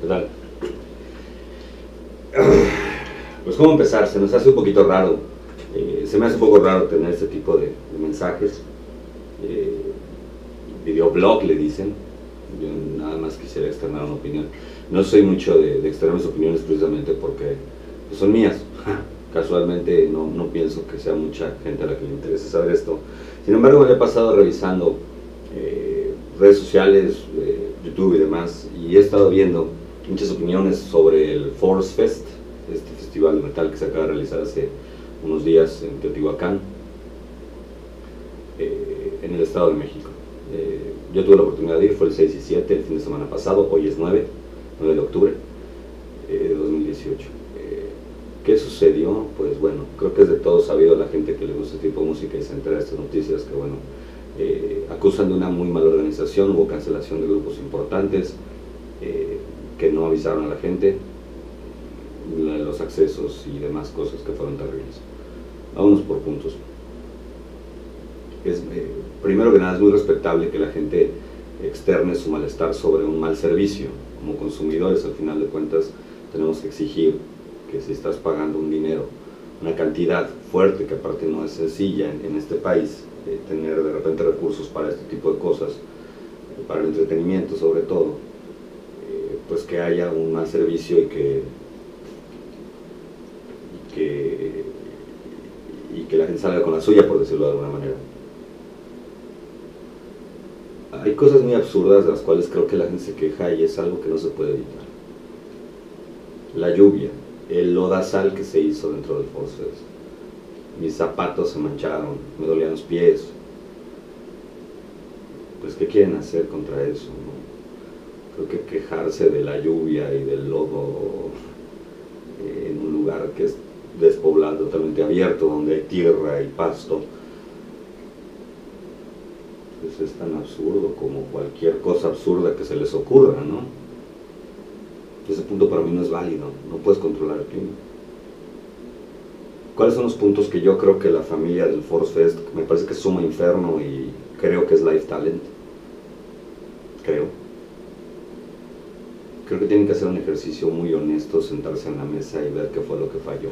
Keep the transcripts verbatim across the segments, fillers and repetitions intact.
tal? Pues cómo empezar, se nos hace un poquito raro, eh, se me hace un poco raro tener este tipo de, de mensajes, eh, videoblog le dicen. Yo nada más quisiera externar una opinión. No soy mucho de, de externar mis opiniones precisamente porque pues, son mías. Casualmente no, no pienso que sea mucha gente a la que le interese saber esto. Sin embargo, me he pasado revisando eh, redes sociales, eh, YouTube y demás, y he estado viendo muchas opiniones sobre el Force Fest, este festival de metal que se acaba de realizar hace unos días en Teotihuacán, eh, en el Estado de México. Eh, yo tuve la oportunidad de ir, fue el seis y siete, el fin de semana pasado, hoy es nueve de octubre eh, de dos mil dieciocho. Eh, ¿Qué sucedió? Pues bueno, creo que es de todo sabido la gente que le gusta este tipo de música y se entera de estas noticias, que bueno, eh, acusan de una muy mala organización, hubo cancelación de grupos importantes, eh, que no avisaron a la gente, los accesos y demás cosas que fueron terribles. Vámonos por puntos. Es, eh, primero que nada, es muy respetable que la gente externe su malestar sobre un mal servicio. Como consumidores, al final de cuentas, tenemos que exigir que si estás pagando un dinero, una cantidad fuerte, que aparte no es sencilla en, en este país, eh, tener de repente recursos para este tipo de cosas, eh, para el entretenimiento sobre todo, eh, pues que haya un mal servicio y que, y que, y que la gente salga con la suya, por decirlo de alguna manera. Hay cosas muy absurdas de las cuales creo que la gente se queja y es algo que no se puede evitar. La lluvia, el lodazal que se hizo dentro del Force Fest, mis zapatos se mancharon, me dolían los pies. Pues ¿qué quieren hacer contra eso, no? Creo que quejarse de la lluvia y del lodo eh, en un lugar que es despoblado, totalmente abierto, donde hay tierra y pasto, pues es tan absurdo como cualquier cosa absurda que se les ocurra, ¿no? Ese punto para mí no es válido, no puedes controlar el clima. ¿Cuáles son los puntos que yo creo que la familia del Force Fest, me parece que es Suma Inferno y creo que es Live Talent? Creo. Creo que tienen que hacer un ejercicio muy honesto, sentarse en la mesa y ver qué fue lo que falló.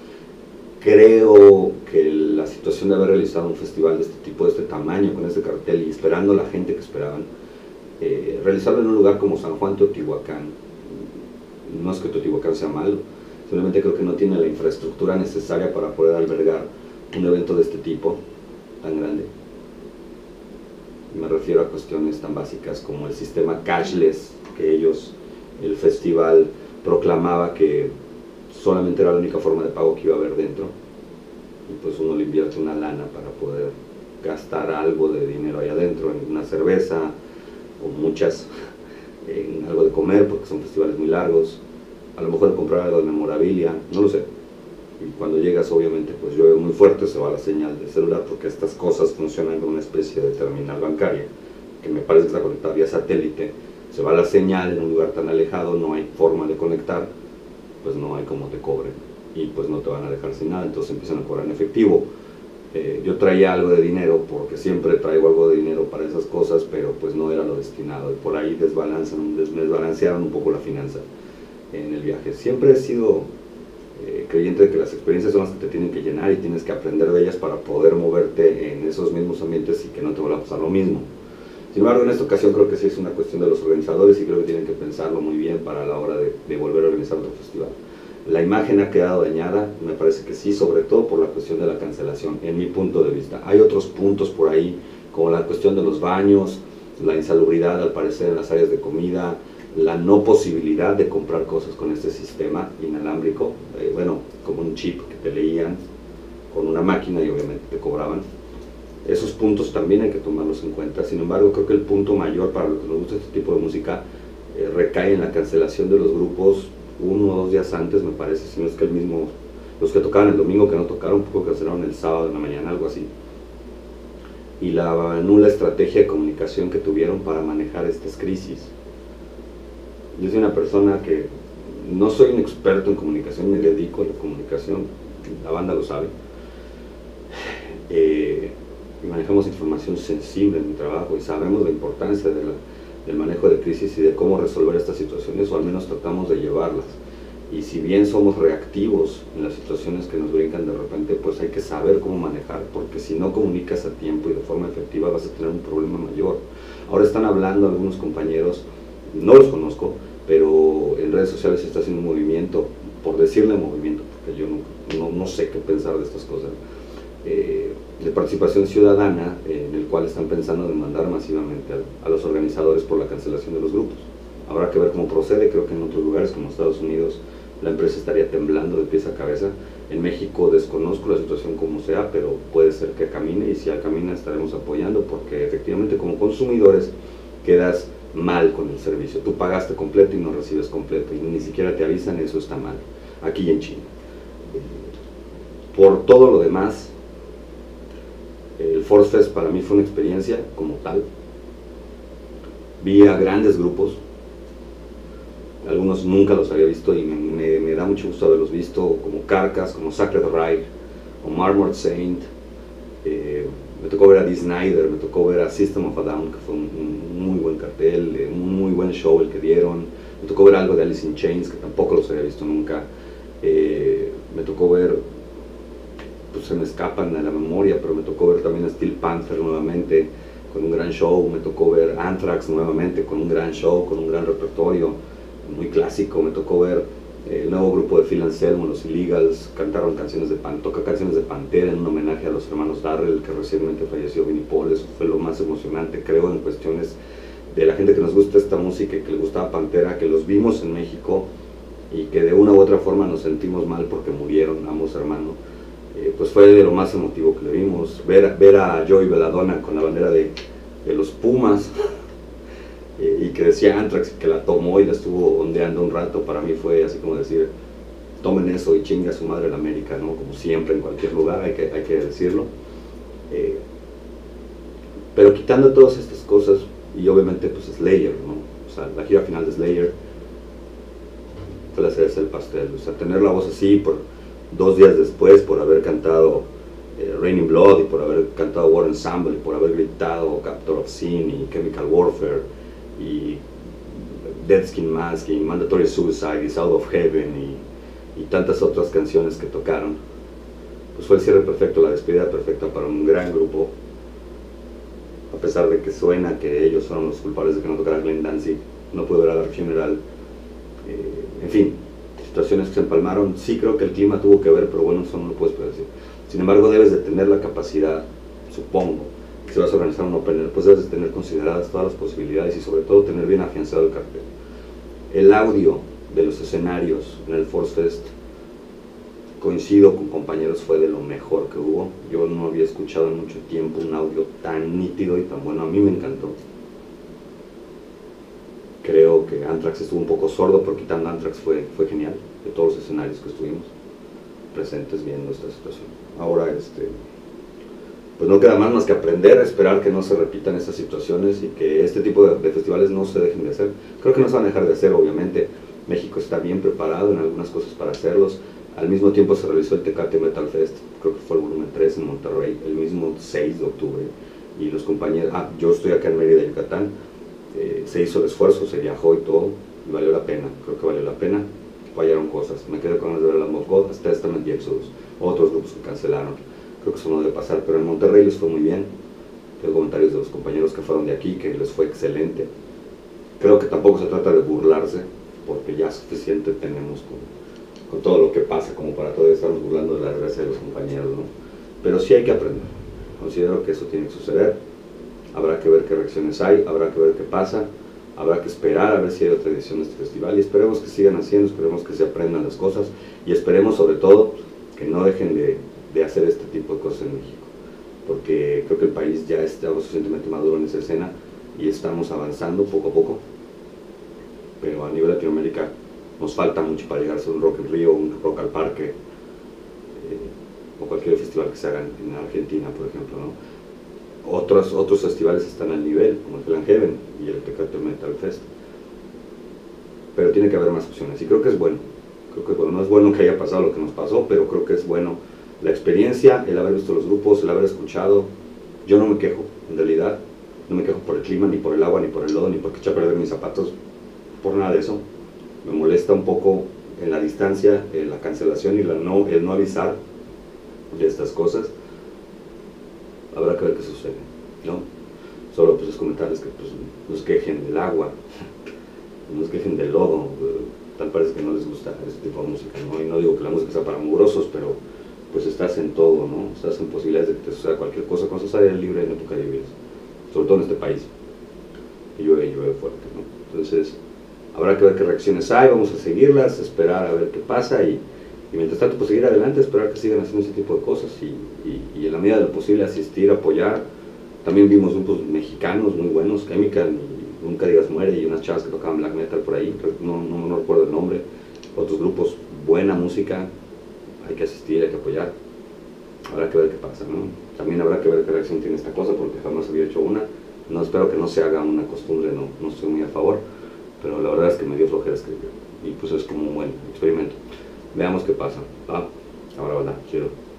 Creo que la situación de haber realizado un festival de este tipo, de este tamaño, con este cartel y esperando a la gente que esperaban, eh, realizarlo en un lugar como San Juan Teotihuacán, no es que Teotihuacán sea malo, simplemente creo que no tiene la infraestructura necesaria para poder albergar un evento de este tipo, tan grande. Me refiero a cuestiones tan básicas como el sistema cashless, que ellos, el festival, proclamaba que solamente era la única forma de pago que iba a haber dentro, y pues uno le invierte una lana para poder gastar algo de dinero ahí adentro, en una cerveza o muchas, en algo de comer porque son festivales muy largos, a lo mejor comprar algo de memorabilia, no lo sé. Y cuando llegas obviamente pues llueve muy fuerte, se va la señal del celular porque estas cosas funcionan como una especie de terminal bancaria que me parece que está conectada vía satélite, se va la señal en un lugar tan alejado, no hay forma de conectar, pues no hay como te cobren y pues no te van a dejar sin nada, entonces empiezan a cobrar en efectivo. Eh, yo traía algo de dinero porque siempre traigo algo de dinero para esas cosas, pero pues no era lo destinado y por ahí desbalancean, desbalancearon un poco la finanza en el viaje. Siempre he sido eh, creyente de que las experiencias son las que te tienen que llenar y tienes que aprender de ellas para poder moverte en esos mismos ambientes y que no te vuelva a pasar lo mismo. Sin embargo, en esta ocasión creo que sí es una cuestión de los organizadores y creo que tienen que pensarlo muy bien para la hora de, de volver a organizar otro festival. La imagen ha quedado dañada, me parece que sí, sobre todo por la cuestión de la cancelación, en mi punto de vista. Hay otros puntos por ahí, como la cuestión de los baños, la insalubridad al parecer en las áreas de comida, la no posibilidad de comprar cosas con este sistema inalámbrico, eh, bueno, como un chip que te leían con una máquina y obviamente te cobraban. Esos puntos también hay que tomarlos en cuenta. Sin embargo, creo que el punto mayor para los que nos gusta este tipo de música eh, recae en la cancelación de los grupos uno o dos días antes, me parece, si no es que el mismo, los que tocaban el domingo que no tocaron, un poco cancelaron el sábado en la mañana, algo así. Y la nula estrategia de comunicación que tuvieron para manejar estas crisis. Yo soy una persona que no soy un experto en comunicación, me dedico a la comunicación, la banda lo sabe. Eh, y manejamos información sensible en mi trabajo y sabemos la importancia de la, del manejo de crisis y de cómo resolver estas situaciones, o al menos tratamos de llevarlas. Y si bien somos reactivos en las situaciones que nos brincan de repente, pues hay que saber cómo manejar, porque si no comunicas a tiempo y de forma efectiva vas a tener un problema mayor. Ahora están hablando algunos compañeros, no los conozco, pero en redes sociales se está haciendo un movimiento, por decirle movimiento, porque yo no, no, no sé qué pensar de estas cosas, eh, de participación ciudadana, en el cual están pensando demandar masivamente a, a los organizadores por la cancelación de los grupos. Habrá que ver cómo procede. Creo que en otros lugares como Estados Unidos la empresa estaría temblando de pies a cabeza. En México desconozco la situación como sea, pero puede ser que camine, y si ya camina estaremos apoyando, porque efectivamente como consumidores quedas mal con el servicio. Tú pagaste completo y no recibes completo, y ni siquiera te avisan, eso está mal, aquí y en China. Por todo lo demás, el Force Fest para mí fue una experiencia como tal. Vi a grandes grupos, algunos nunca los había visto y me, me, me da mucho gusto haberlos visto, como Carcass, como Sacred Reich, o Marmored Saint. Eh, me tocó ver a Dee Snider, me tocó ver a System of a Down, que fue un, un muy buen cartel, eh, un muy buen show el que dieron. Me tocó ver algo de Alice in Chains, que tampoco los había visto nunca. Eh, me tocó ver, pues se me escapan de la memoria, pero me tocó ver también a Steel Panther nuevamente, con un gran show. Me tocó ver Anthrax nuevamente, con un gran show, con un gran repertorio, muy clásico. Me tocó ver eh, el nuevo grupo de Phil Anselmo, los Illegals, cantaron canciones de Pan, toca canciones de Pantera en un homenaje a los hermanos Darrell, que recientemente falleció Vinnie Paul. Eso fue lo más emocionante, creo, en cuestiones de la gente que nos gusta esta música y que le gustaba Pantera, que los vimos en México y que de una u otra forma nos sentimos mal porque murieron ambos hermanos. Eh, pues fue de lo más emotivo que le vimos. Ver, ver a Joey Belladonna con la bandera de, de los Pumas, y que decía Anthrax, que la tomó y la estuvo ondeando un rato, para mí fue así como decir, tomen eso y chingue a su madre la América, ¿no? Como siempre en cualquier lugar, hay que, hay que decirlo. Eh, pero quitando todas estas cosas, y obviamente pues Slayer, ¿no? O sea, la gira final de Slayer fue la cereza del pastel. O sea, tener la voz así por dos días después, por haber cantado eh, Raining Blood, y por haber cantado War Ensemble, y por haber gritado Captor of Sin y Chemical Warfare, y Dead Skin Mask, y Mandatory Suicide, y South of Heaven, y, y tantas otras canciones que tocaron, pues fue el cierre perfecto, la despedida perfecta para un gran grupo. A pesar de que suena que ellos fueron los culpables de que no tocara Glenn Danzig, no pude ver a Dark Funeral, eh, en fin, situaciones que se empalmaron. Sí creo que el clima tuvo que ver, pero bueno, eso no lo puedes predecir. Sin embargo, debes de tener la capacidad, supongo, que si vas a organizar un opener, pues debes de tener consideradas todas las posibilidades y sobre todo tener bien afianzado el cartel. El audio de los escenarios en el Force Fest, coincido con compañeros, fue de lo mejor que hubo. Yo no había escuchado en mucho tiempo un audio tan nítido y tan bueno. A mí me encantó. Creo que Anthrax estuvo un poco sordo, pero quitando Anthrax fue, fue genial, de todos los escenarios que estuvimos presentes viendo esta situación. Ahora, este, pues no queda más más que aprender, esperar que no se repitan estas situaciones y que este tipo de, de festivales no se dejen de hacer. Creo que no se van a dejar de hacer, obviamente. México está bien preparado en algunas cosas para hacerlos. Al mismo tiempo se realizó el Tecate Metal Fest, creo que fue el volumen tres en Monterrey, el mismo seis de octubre. Y los compañeros, ah, yo estoy acá en Mérida, Yucatán, eh, se hizo el esfuerzo, se viajó y todo, y valió la pena, creo que valió la pena. Fallaron cosas, me quedé con las de Lamb of God, Testament y Exodus, otros grupos que cancelaron. Creo que eso no debe pasar, pero en Monterrey les fue muy bien. Tengo comentarios de los compañeros que fueron de aquí, que les fue excelente. Creo que tampoco se trata de burlarse, porque ya suficiente tenemos con, con todo lo que pasa como para todavía estarnos burlando de la desgracia de los compañeros, ¿no? Pero sí hay que aprender. Considero que eso tiene que suceder. Habrá que ver qué reacciones hay, habrá que ver qué pasa, habrá que esperar a ver si hay otra edición de este festival, y esperemos que sigan haciendo, esperemos que se aprendan las cosas, y esperemos sobre todo que no dejen de, de hacer este tipo de cosas en México, porque creo que el país ya está lo suficientemente maduro en esa escena y estamos avanzando poco a poco, pero a nivel Latinoamérica nos falta mucho para llegar a ser un Rock in Rio, un Rock al Parque, eh, o cualquier festival que se haga en Argentina, por ejemplo, ¿no? Otros, otros festivales están al nivel, como el Hell and Heaven y el Tecate Metal Fest, pero tiene que haber más opciones, y creo que es bueno. Creo que bueno, no es bueno que haya pasado lo que nos pasó, pero creo que es bueno la experiencia, el haber visto los grupos, el haber escuchado. Yo no me quejo, en realidad. no me quejo por el clima, ni por el agua, ni por el lodo, ni porque eché a perder mis zapatos, por nada de eso. Me molesta un poco en la distancia, en la cancelación y la no, el no avisar de estas cosas. Habrá que ver qué sucede, ¿no? Solo pues es comentarles que pues, no se quejen del agua, no se quejen del lodo, tal parece que no les gusta este tipo de música, ¿no? Y no digo que la música sea para mugrosos, pero pues estás en todo, ¿no? Estás en posibilidades de que te suceda cualquier cosa cuando estás al libre en época de lluvias, sobre todo en este país, y llueve y llueve fuerte, ¿no? Entonces, habrá que ver qué reacciones hay, vamos a seguirlas, esperar a ver qué pasa y, y mientras tanto pues seguir adelante, esperar que sigan haciendo ese tipo de cosas y, y, y en la medida de lo posible asistir, apoyar. También vimos grupos mexicanos muy buenos, Chemical y Nunca Digas Muere, y unas chavas que tocaban black metal por ahí, no, no, no recuerdo el nombre, otros grupos, buena música, hay que asistir, hay que apoyar, habrá que ver qué pasa, ¿no? También habrá que ver qué reacción tiene esta cosa, porque jamás había hecho una, no espero que no se haga una costumbre, no, no estoy muy a favor, pero la verdad es que me dio flojera escribir, y pues es como un buen experimento. Veamos qué pasa. Ah, ahora va, chido.